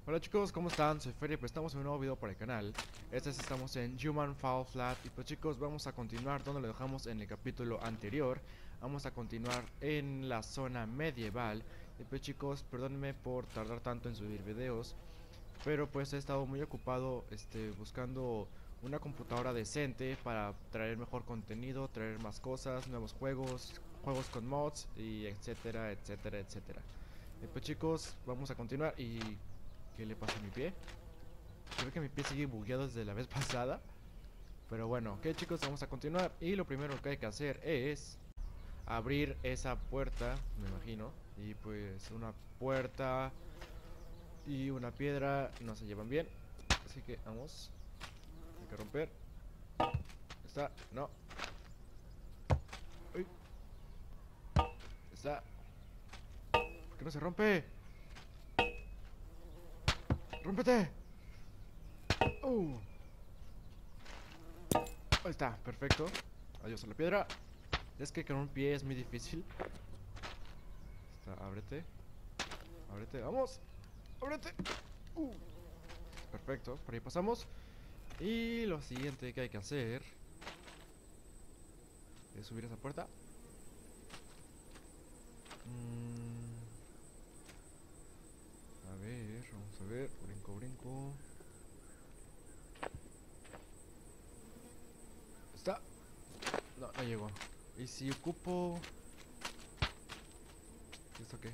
Hola chicos, ¿cómo están? Soy Feria, pues estamos en un nuevo video para el canal. Estamos en Human Fall Flat. Y pues chicos, vamos a continuar donde lo dejamos en el capítulo anterior. Vamos a continuar en la zona medieval. Y pues chicos, perdónenme por tardar tanto en subir videos, pero pues he estado muy ocupado buscando una computadora decente para traer mejor contenido, traer más cosas, nuevos juegos, juegos con mods y etcétera, etcétera, etcétera. Y pues chicos, vamos a continuar. ¿Y qué le pasa a mi pie? Creo que mi pie sigue bugueado desde la vez pasada. Pero bueno, ok chicos, vamos a continuar. Y lo primero que hay que hacer es abrir esa puerta, me imagino. Y pues una puerta y una piedra no se llevan bien. Así que vamos. Hay que romper. Está, no. Uy, está. ¿Por qué no se rompe? ¡Rómpete! Ahí está, perfecto. Adiós a la piedra. Es que con un pie es muy difícil. Está, ábrete. Ábrete, vamos. Ábrete. Uh, Perfecto, por ahí pasamos. Y lo siguiente que hay que hacer es subir esa puerta. Mm, a ver, vamos a ver. Brinco, brinco. Está. No, no llegó. ¿Y si ocupo? ¿Esto qué?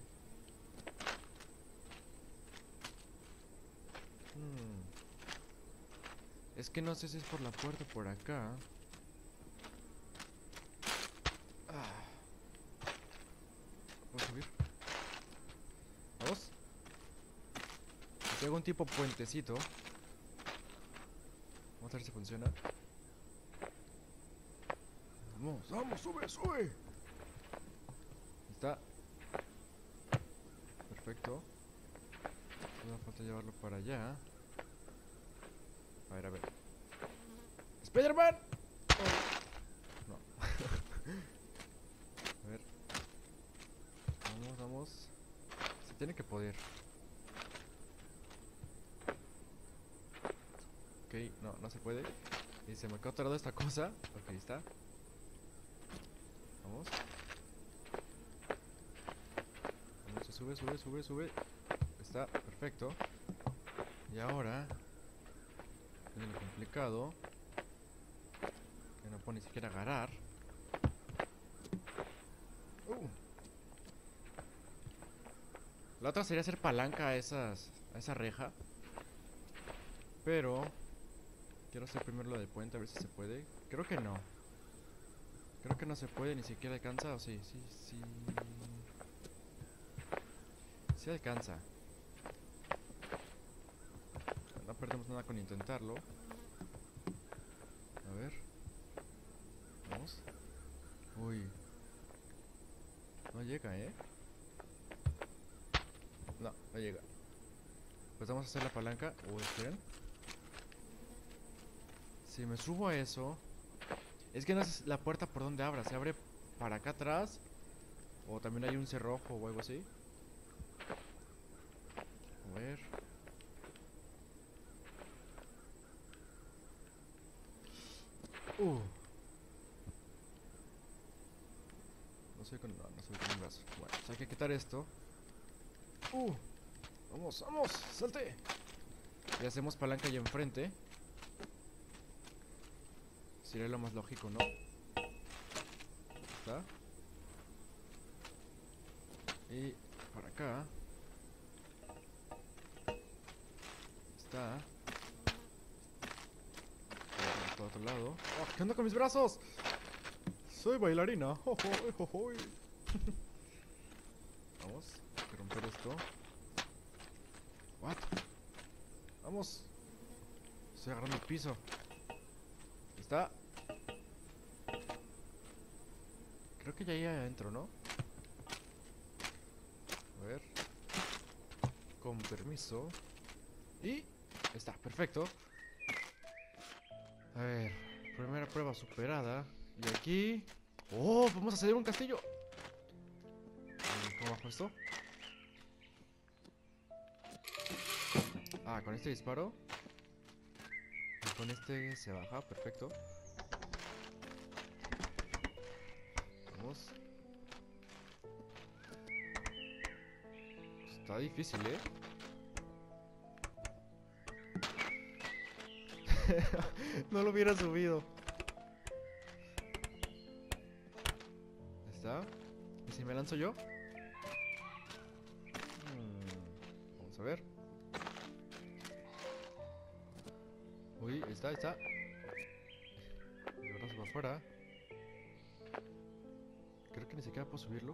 Hmm, Es que no sé si es por la puerta o por acá. Ah, ¿puedo subir? Vamos. Si hago un tipo puentecito. Vamos a ver si funciona. Vamos, vamos, sube, sube. Está. Perfecto. Solo falta llevarlo para allá. A ver, a ver. ¡Spider-Man! Oh, no. A ver. Vamos, vamos. Se tiene que poder. Ok, no, no se puede. Y se me quedó atorado esta cosa. Ok, está. Vamos. Vamos, se sube, sube, sube, sube. Está, perfecto. Y ahora viene lo complicado. Que no puedo ni siquiera agarrar. Uh. La otra sería hacer palanca a esa reja. Pero quiero hacer primero lo del puente, a ver si se puede. Creo que no. Creo que no se puede, ni siquiera alcanza. O sí, sí, sí. Sí alcanza. No perdemos nada con intentarlo. A ver. Vamos. Uy. No llega, ¿eh? No, no llega. Pues vamos a hacer la palanca. Uy, esperen. Si me subo a eso. Es que no es la puerta por donde abra. ¿Se abre para acá atrás? ¿O también hay un cerrojo o algo así? A ver. Uh. No sé con... No, no se ve con un brazo. Bueno, pues hay que quitar esto. Uh. Vamos, vamos. Salte. Y hacemos palanca allá enfrente. Sería lo más lógico, ¿no? Está. Y por acá. Está. Por otro lado. Oh, ¿qué onda con mis brazos? Soy bailarina. Vamos. Hay que romper esto. What? Vamos. Estoy agarrando el piso. Está. Creo que ya hay adentro, ¿no? A ver. Con permiso. Y está, perfecto. A ver, primera prueba superada. Y aquí... ¡Oh! Vamos a hacer un castillo. ¿Cómo bajo esto? Ah, con este disparo. Y con este se baja, perfecto. Vamos. Está difícil, ¿eh? No lo hubiera subido. Ahí está. ¿Y si me lanzo yo? Vamos a ver. Uy, ahí está, ahí está. Y ahora se va afuera. Creo que ni siquiera puedo subirlo.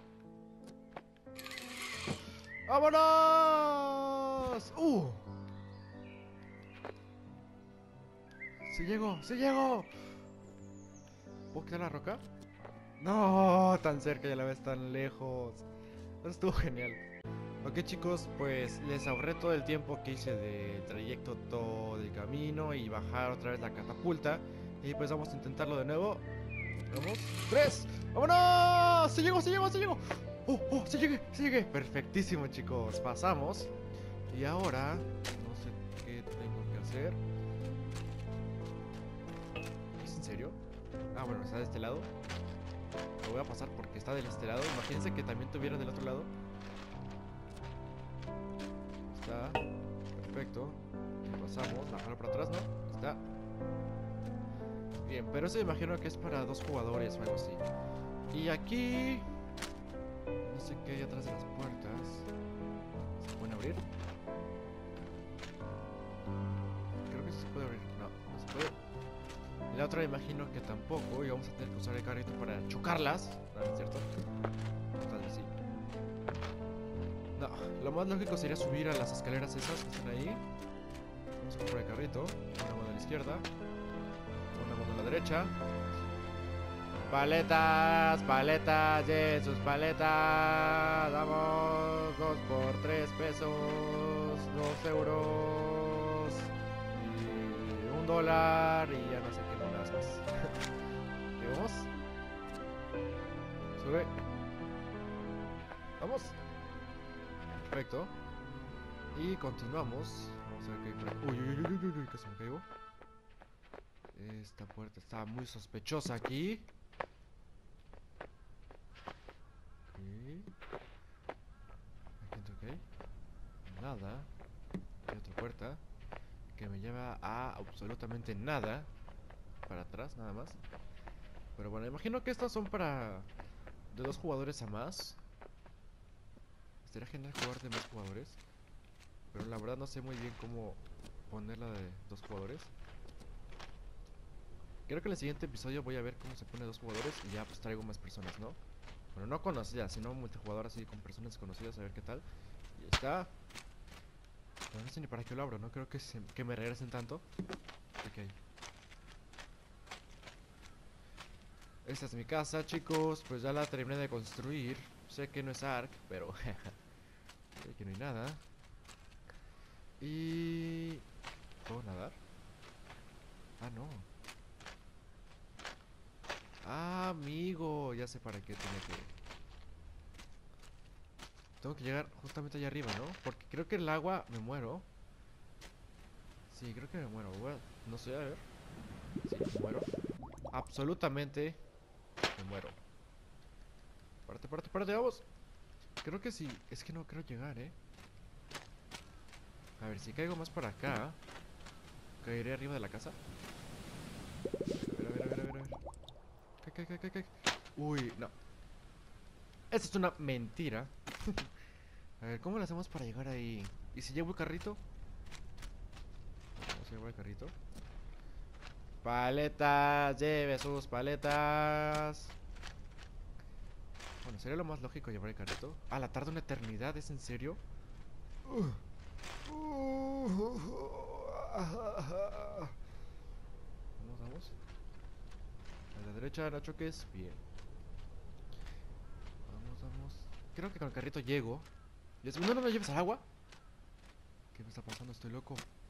¡Vámonos! ¡Sí llegó! ¡Sí llegó! ¿Puedo quitar la roca? No, tan cerca y a la vez tan lejos. Eso estuvo genial. Ok chicos, pues les ahorré todo el tiempo que hice de trayecto, todo el camino y bajar otra vez la catapulta. Y pues vamos a intentarlo de nuevo. Vamos, 3, ¡vámonos! ¡Se llegó, se llegó, se llegó! ¡Oh, se llegué, se llegué! Perfectísimo chicos, pasamos. Y ahora, no sé qué tengo que hacer. ¿Es en serio? Ah, bueno, está de este lado. Lo voy a pasar porque está de este lado. Imagínense que también tuviera del otro lado. Está perfecto. Y pasamos, bajarlo para atrás, ¿no? Está bien, pero eso me imagino que es para 2 jugadores o algo así. Y aquí no sé qué hay atrás de las puertas. ¿Se pueden abrir? Creo que sí se puede abrir. No, no se puede. Y la otra me imagino que tampoco. Y vamos a tener que usar el carrito para chocarlas. No, ¿no es cierto? Tal vez sí. No, lo más lógico sería subir a las escaleras esas que están ahí. Vamos a por el carrito. Una mano a la izquierda, una mano a la derecha. Paletas, paletas, sus paletas. Vamos, 2 por 3 pesos, 2 euros y $1 y ya no sé qué monedas más. ¿Qué vamos? Sube. Vamos. Perfecto. Y continuamos. Vamos a ver qué hay por aquí. Uy, casi me caigo. Esta puerta está muy sospechosa aquí. Aquí entro, ok. Nada. Hay otra puerta que me lleva a absolutamente nada. Para atrás, nada más. Pero bueno, imagino que estas son para de 2 jugadores a más. Estaría genial jugar de más jugadores. Pero la verdad no sé muy bien cómo ponerla de 2 jugadores. Creo que en el siguiente episodio voy a ver cómo se pone 2 jugadores y ya pues traigo más personas, ¿no? Bueno, no conocidas, sino multijugador así con personas desconocidas, a ver qué tal. Y ahí está. Pero no sé ni para qué lo abro, no creo que me regresen tanto. Ok. Esta es mi casa, chicos. Pues ya la terminé de construir. Sé que no es Ark, pero sé que no hay nada. Y... ¿puedo nadar? Ah, no. Ah, amigo. Ya sé para qué tiene que... tengo que llegar justamente allá arriba, ¿no? Porque creo que el agua me muero. Sí, creo que me muero. No sé, a ver. Sí, me muero. Absolutamente me muero. Párate, párate, párate, vamos. Creo que sí. Es que no quiero llegar, ¿eh? A ver, si caigo más para acá, caeré arriba de la casa. A ver, a ver, a ver, a ver, a ver. Cae, cae, cae, cae, cae. Uy, no. Esto es una mentira. A ver, ¿cómo lo hacemos para llegar ahí? ¿Y si llevo el carrito? Vamos a llevar el carrito. Paletas, lleve sus paletas. Bueno, sería lo más lógico llevar el carrito. Ah, la tarda una eternidad, ¿es en serio? Vamos, vamos. A la derecha, no choques. Bien. Vamos, vamos. Creo que con el carrito llego. No, no, no lleves al agua. ¿Qué me está pasando? Estoy loco.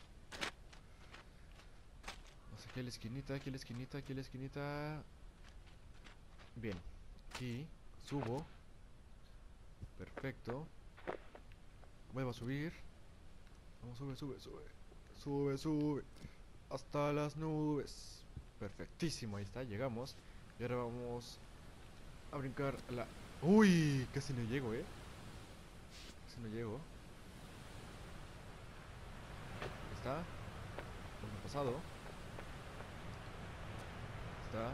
No sé, aquí a la esquinita, aquí a la esquinita, aquí a la esquinita. Bien. Aquí. Subo. Perfecto. Vuelvo a subir. Vamos, sube, sube, sube. Sube, sube. Hasta las nubes. Perfectísimo, ahí está, llegamos. Y ahora vamos a brincar a la... Uy, casi no llego, casi no llego. Ahí está. Hemos pasado. Está.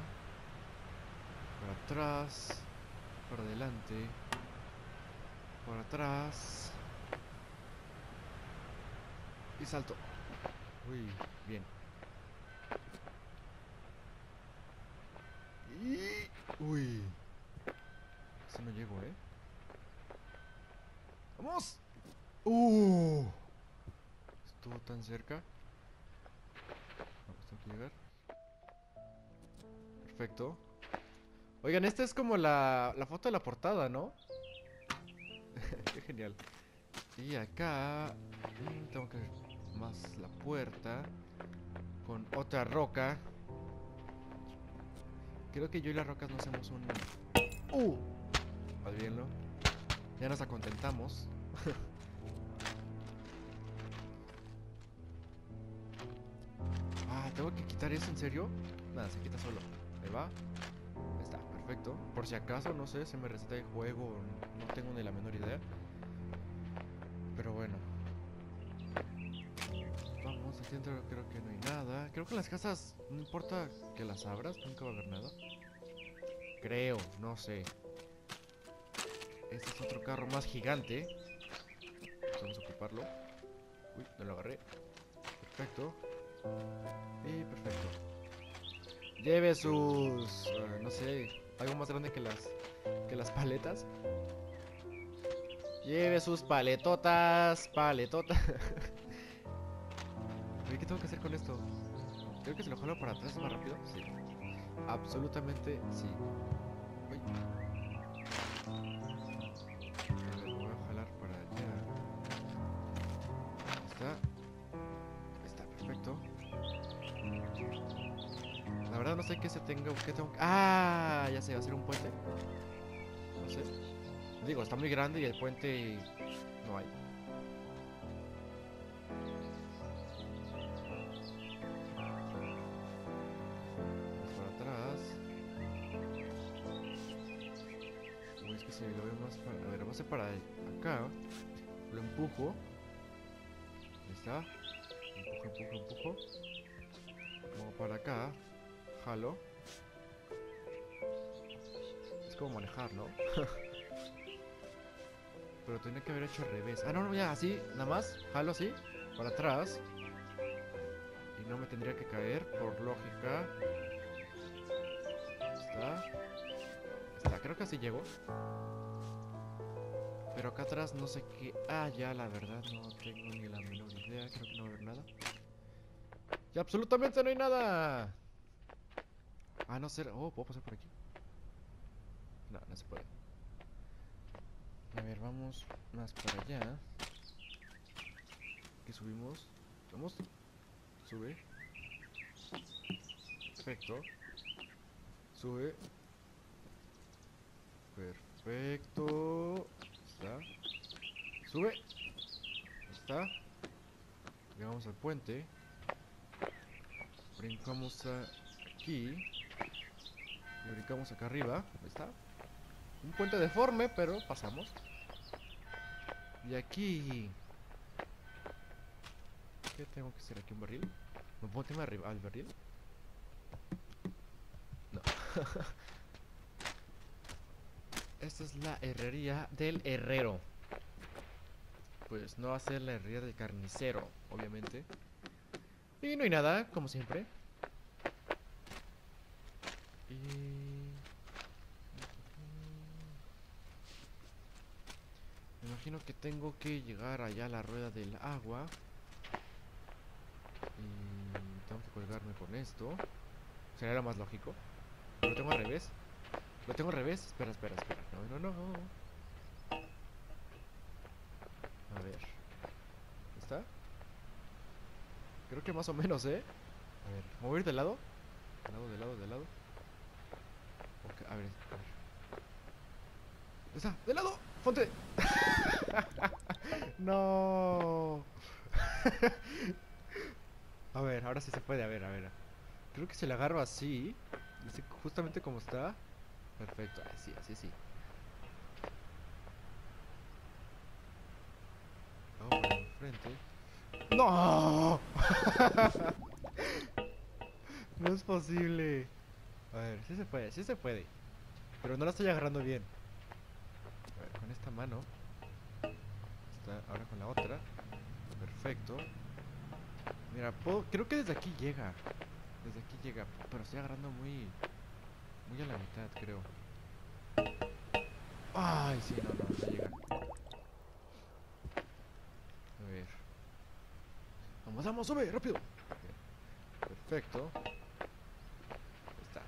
Para atrás. Para adelante. Para atrás. Y salto. Uy, bien. Y... Uy. Casi no llego, ¡Vamos! Estuvo tan cerca. Vamos, tengo que llegar. Perfecto. Oigan, esta es como la foto de la portada, ¿no? Qué genial. Y acá tengo que ver más la puerta con otra roca. Creo que yo y las rocas no hacemos un... Olvídenlo. Ya nos acontentamos. ¿Tengo que quitar eso? ¿En serio? Nada, se quita solo. Ahí va. Ahí está, perfecto. Por si acaso, no sé, se me reseta el juego. No tengo ni la menor idea. Pero bueno. Vamos, aquí dentro creo que no hay nada. Creo que en las casas, no importa que las abras, nunca va a haber nada. Creo, no sé. Este es otro carro más gigante. Vamos a ocuparlo. Uy, no lo agarré. Perfecto. Y perfecto. Lleve sus... no sé, algo más grande que las paletas. Lleve sus paletotas. Paletotas. ¿Qué tengo que hacer con esto? Creo que si lo jalo para atrás más rápido. Sí. Absolutamente sí. Uy. Lo voy a jalar para allá. Ahí está. Ahí está, perfecto. La verdad no sé qué se tenga. ¿Qué tengo? Ah, ya sé, va a ser un puente. No sé. Digo, está muy grande y el puente no hay. Vamos para atrás. Uy, es que si lo veo más para... A ver, vamos a hacer para acá. Lo empujo. Ahí está. Empujo. Vamos para acá. Jalo. Es como manejar, ¿no? Pero tenía que haber hecho al revés. Ah, no, ya, así, nada más. Jalo así, para atrás. Y no me tendría que caer, por lógica. Está, creo que así llego. Pero acá atrás no sé qué haya, la verdad, no tengo ni la menor idea. Creo que no va a haber nada. ¡Y absolutamente no hay nada! Ah, no sé. Oh, ¿puedo pasar por aquí? No, no se puede. A ver, vamos más para allá. Aquí subimos. Vamos. Sube. Perfecto. Sube. Perfecto. Está. Sube. Está. Llegamos al puente. Brincamos aquí. Y brincamos acá arriba. Ahí está. Un puente deforme, pero pasamos. Y aquí... ¿Qué tengo que hacer aquí? ¿Un barril? ¿Me puedo tirarme arriba al barril? No. Esta es la herrería del herrero. Pues no va a ser la herrería del carnicero, obviamente. Y no hay nada, como siempre. Y... me imagino que tengo que llegar allá a la rueda del agua. Y tengo que colgarme con esto. Sería lo más lógico. Lo tengo al revés. Lo tengo al revés. Espera. No. A ver. ¿Está? Creo que más o menos, ¿eh? A ver, ¿me voy a ir de lado? De lado. Ok, a ver. ¡Está! ¡De lado! ¡Ponte! ¡No! A ver, ahora sí se puede, a ver, a ver. Creo que si le agarro así, justamente como está. Perfecto, así, así, sí. Hago por enfrente. ¡No! No es posible. A ver, sí se puede, sí se puede. Pero no la estoy agarrando bien. A ver, con esta mano. Ahora con la otra. Perfecto. Mira, creo que desde aquí llega. Desde aquí llega. Pero estoy agarrando muy, muy a la mitad, creo. Ay, sí, no, no, no llega. A ver. Vamos, vamos, sube, rápido. Bien, perfecto. Ahí está.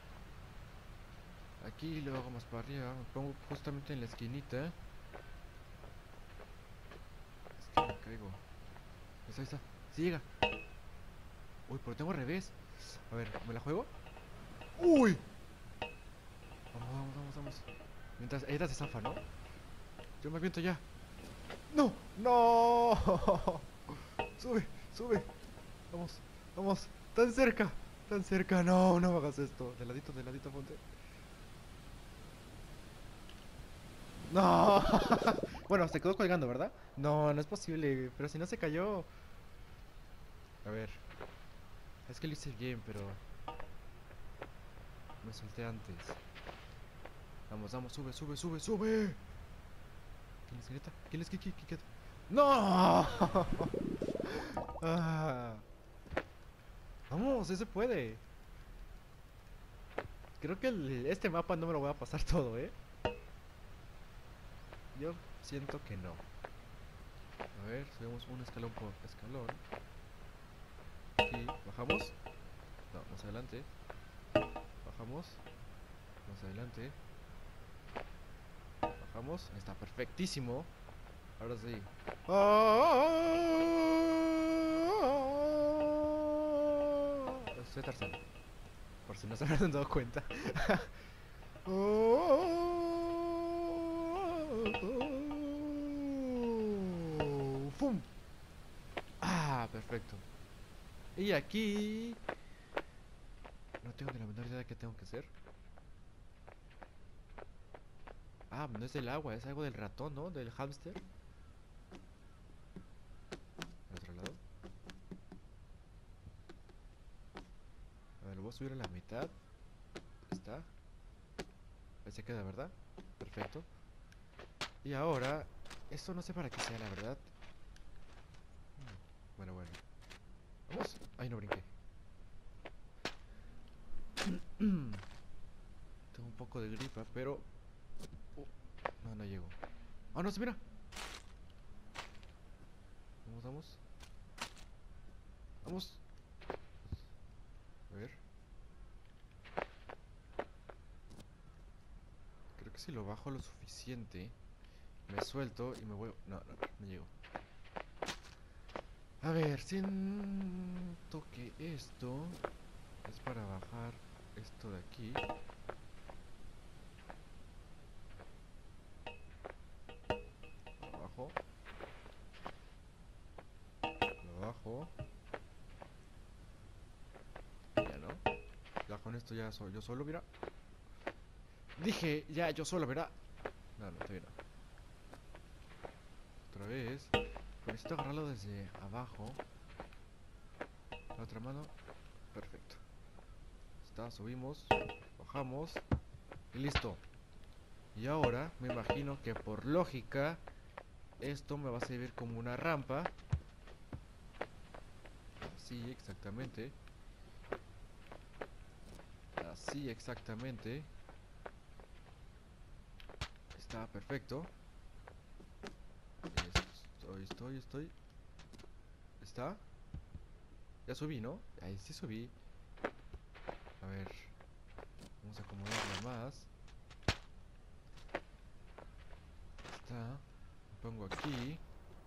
Aquí lo hago más para arriba. Me pongo justamente en la esquinita. Es que me caigo. Ahí está. Sí llega. Uy, pero tengo al revés. A ver, ¿me la juego? ¡Uy! Vamos, vamos, vamos, vamos. Mientras ella se zafa, ¿no? Yo me aviento ya. ¡No! ¡No! Sube, sube. Vamos, vamos. Tan cerca, tan cerca. No, no me hagas esto. De ladito, ponte. No. Bueno, se quedó colgando, ¿verdad? No, no es posible. Pero si no se cayó. A ver. Es que lo hice bien, pero me solté antes. Vamos, vamos, sube, sube, sube, sube. ¿Quién es Greta? ¿Quién es Kiki? Kiki? ¡No! Ah. Vamos, sí se puede. Creo que este mapa no me lo voy a pasar todo, ¿eh? Yo siento que no. A ver, subimos un escalón por escalón. Aquí, bajamos. No, más adelante. Bajamos. Más adelante. Bajamos. Ahí está, perfectísimo. Ahora sí. Soy Tarzán. Por si no se habrán dado cuenta. ¡Fum! Ah, perfecto. Y aquí... No tengo ni la menor idea de qué tengo que hacer. Ah, no es del agua, es algo del ratón, ¿no? Del hámster. Al otro lado. A ver, lo voy a subir a la mitad. Ahí está. Ahí se queda, ¿verdad? Perfecto. Y ahora... Esto no sé para qué sea, la verdad. Bueno, bueno. Vamos. Ay, no brinqué. Tengo un poco de gripa, pero... no, no llego. ¡Ah, no, se mira! Vamos, vamos. Vamos. A ver. Creo que si lo bajo lo suficiente, me suelto y me voy... No, no, no llego. A ver, siento que esto es para bajar esto de aquí. Lo bajo. Lo bajo. Ya no. Ya con esto ya soy yo solo, mira. Dije, ya yo solo, ¿verdad? No, no, todavía no. Otra vez. Pero necesito agarrarlo desde abajo. La otra mano. Perfecto. Está, subimos. Bajamos. Y listo. Y ahora me imagino que por lógica esto me va a servir como una rampa. Así exactamente. Así exactamente. Está perfecto. Estoy. ¿Está? Ya subí, ¿no? Ahí sí subí. A ver. Vamos a acomodarla más. Está. Me pongo aquí.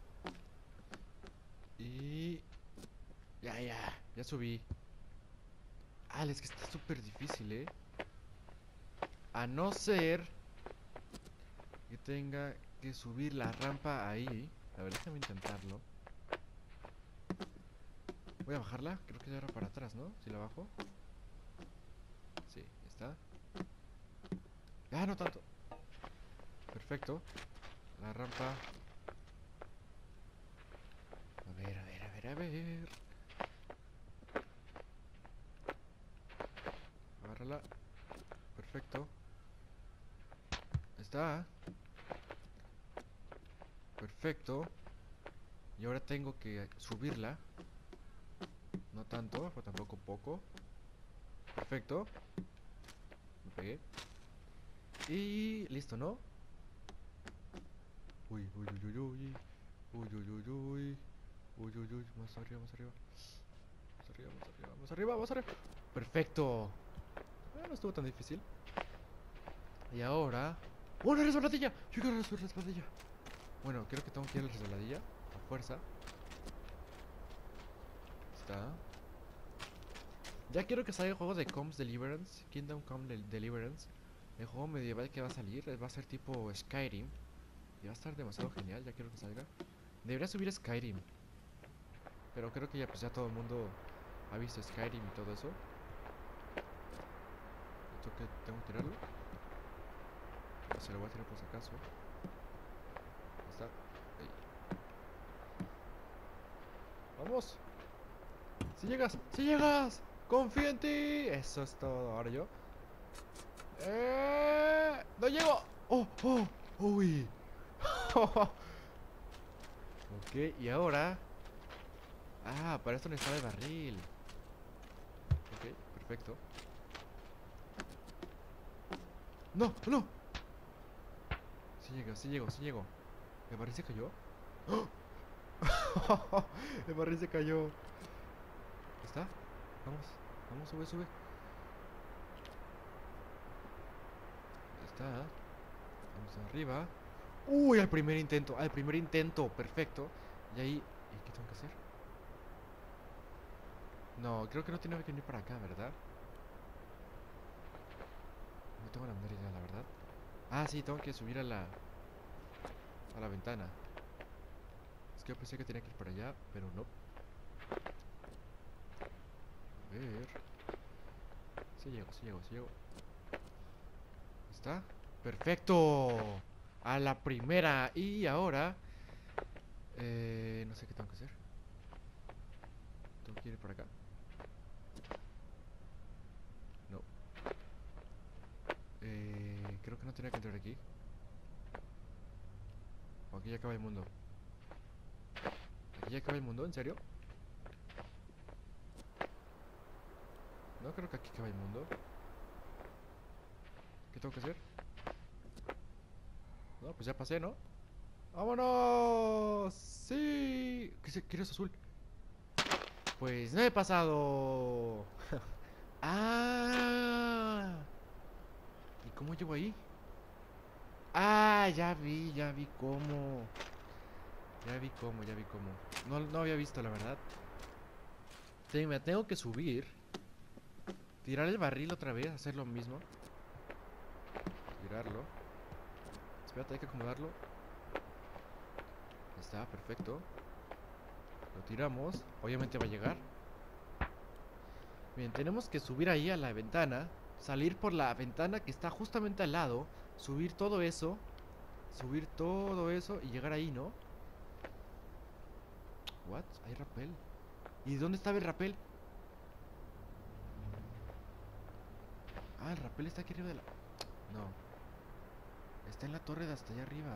Y... ya subí. Ah, es que está súper difícil, ¿eh? A no ser que tenga que subir la rampa ahí. A ver, déjame intentarlo. Voy a bajarla, creo que ya era para atrás, ¿no? Si la bajo. Sí, está. Ah, no tanto. Perfecto. La rampa. A ver, a ver, a ver, a ver. Agárrala. Perfecto. Está. Perfecto. Y ahora tengo que subirla. No tanto, pero tampoco poco. Perfecto. Me pegué. Y listo, ¿no? Uy, uy, uy, uy, uy. Uy, uy, uy, uy. Uy, uy, uy. Más arriba, más arriba. Más arriba, más arriba, más arriba, más arriba. Perfecto. No estuvo tan difícil. Y ahora... ¡Oh, una resbaladilla! Yo quiero una resbaladilla. Bueno, creo que tengo que ir a la resbaladilla. A fuerza. Está. Ya quiero que salga el juego de Comes Deliverance. Kingdom Come Deliverance. El juego medieval que va a salir. Va a ser tipo Skyrim. Y va a estar demasiado genial. Ya quiero que salga. Debería subir Skyrim. Pero creo que ya, pues, ya todo el mundo ha visto Skyrim y todo eso. ¿Esto que tengo que tirarlo? Se lo voy a tirar por si acaso. Ahí está. Ahí. ¡Vamos! ¡Si llegas! ¡Si llegas! ¡Confío en ti! Eso es todo. Ahora yo. ¡No llego! ¡Oh! ¡Oh! ¡Uy! Ok, y ahora... Ah, para esto necesitaba el barril. Ok, perfecto. ¡No! ¡No! Sí llego, sí llego, sí llego. ¿El barril se cayó? ¡Oh! El barril se cayó. ¿Está? Vamos, vamos, sube, sube. Está. Vamos arriba. Uy, al primer intento, al primer intento. Perfecto. Y ahí... ¿Y qué tengo que hacer? No, creo que no tiene que venir para acá, ¿verdad? No tengo la menor idea, la verdad. Ah, sí, tengo que subir a la ventana. Es que yo pensé que tenía que ir para allá, pero no. A ver. Sí llego, sí llego, sí llego. ¿Está? ¡Perfecto! A la primera. Y ahora... no sé qué tengo que hacer. Tengo que ir por acá. No. Creo que no tenía que entrar aquí. O aquí ya acaba el mundo. ¿Aquí ya acaba el mundo? ¿En serio? No creo que aquí acabe el mundo. ¿Qué tengo que hacer? No, pues ya pasé, ¿no? ¡Vámonos! ¡Sí! ¿Qué eres azul? Pues no he pasado. ¡Ah! ¿Y cómo llego ahí? ¡Ah! Ya vi cómo. Ya vi cómo, ya vi cómo. No había visto, la verdad. Sí, me tengo que subir. Tirar el barril otra vez, hacer lo mismo. Tirarlo. Espérate, hay que acomodarlo. Está, perfecto. Lo tiramos. Obviamente va a llegar. Bien, tenemos que subir ahí a la ventana. Salir por la ventana que está justamente al lado. Subir todo eso. Subir todo eso y llegar ahí, ¿no? What? Hay rappel. ¿Y dónde estaba el rappel? Ah, el rappel está aquí arriba de la... No. Está en la torre de hasta allá arriba.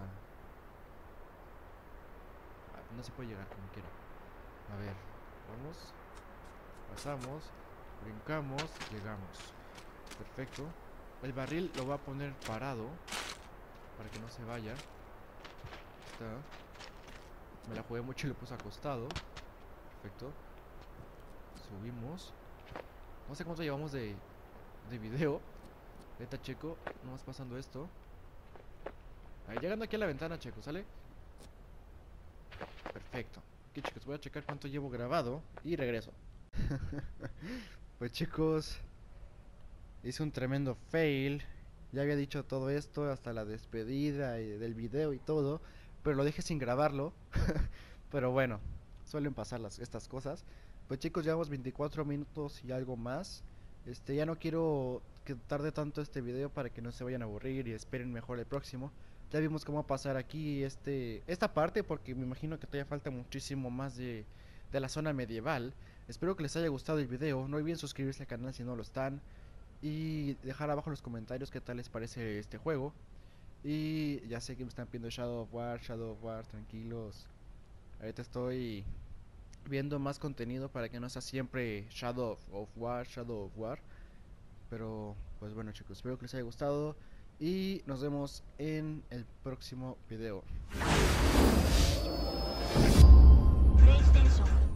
Ah, no se puede llegar como quiera. A ver, vamos. Pasamos. Brincamos. Llegamos. Perfecto. El barril lo voy a poner parado para que no se vaya. Está. Me la jugué mucho y lo puse acostado. Perfecto. Subimos. No sé cuánto llevamos de video. Neta, Checo. Nomás pasando esto. Ahí, llegando aquí a la ventana, Checo, ¿sale? Perfecto. Ok, chicos, voy a checar cuánto llevo grabado y regreso. Pues, chicos, hice un tremendo fail. Ya había dicho todo esto, hasta la despedida y del video y todo, pero lo dejé sin grabarlo. Pero bueno, suelen pasar estas cosas. Pues chicos, llevamos 24 minutos y algo más. Ya no quiero que tarde tanto este video para que no se vayan a aburrir y esperen mejor el próximo. Ya vimos cómo pasar aquí esta parte, porque me imagino que todavía falta muchísimo más de la zona medieval. Espero que les haya gustado el video. No olviden suscribirse al canal si no lo están y dejar abajo en los comentarios qué tal les parece este juego. Y ya sé que me están pidiendo Shadow of War, tranquilos. Ahorita estoy viendo más contenido para que no sea siempre Shadow of War. Pero pues bueno chicos, espero que les haya gustado y nos vemos en el próximo video. PlayStation